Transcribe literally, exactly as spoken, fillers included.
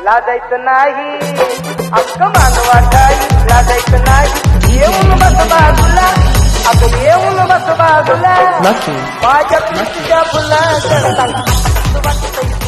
लाजायचं नाही अक्क मानवाटाई लाजायचं नाही येऊन बस बाजूला आपण येऊन बस बाजूला माझ्या पिंकीच्या फुला